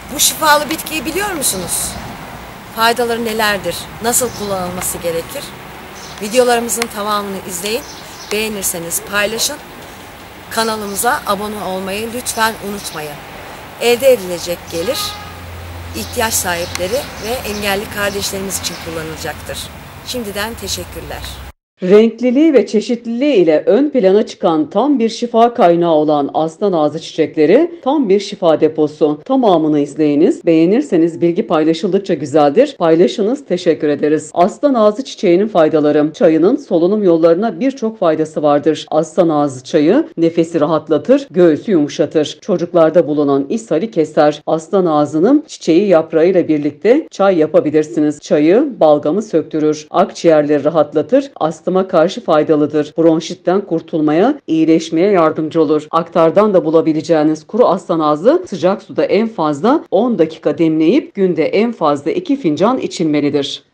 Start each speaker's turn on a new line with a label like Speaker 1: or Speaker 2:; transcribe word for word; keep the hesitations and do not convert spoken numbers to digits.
Speaker 1: Bu şifalı bitkiyi biliyor musunuz? Faydaları nelerdir? Nasıl kullanılması gerekir? Videolarımızın tamamını izleyin. Beğenirseniz paylaşın. Kanalımıza abone olmayı lütfen unutmayın. Elde edilecek gelir ihtiyaç sahipleri ve engelli kardeşlerimiz için kullanılacaktır. Şimdiden teşekkürler.
Speaker 2: Renkliliği ve çeşitliliği ile ön plana çıkan tam bir şifa kaynağı olan aslan ağzı çiçekleri tam bir şifa deposu. Tamamını izleyiniz. Beğenirseniz bilgi paylaşıldıkça güzeldir. Paylaşınız, teşekkür ederiz. Aslan ağzı çiçeğinin faydaları. Çayının solunum yollarına birçok faydası vardır. Aslan ağzı çayı nefesi rahatlatır, göğsü yumuşatır. Çocuklarda bulunan ishali keser. Aslan ağzının çiçeği yaprağıyla birlikte çay yapabilirsiniz. Çayı balgamı söktürür. Akciğerleri rahatlatır. Aslan karşı faydalıdır. Bronşitten kurtulmaya, iyileşmeye yardımcı olur. Aktardan da bulabileceğiniz kuru aslan ağzı sıcak suda en fazla on dakika demleyip günde en fazla iki fincan içilmelidir.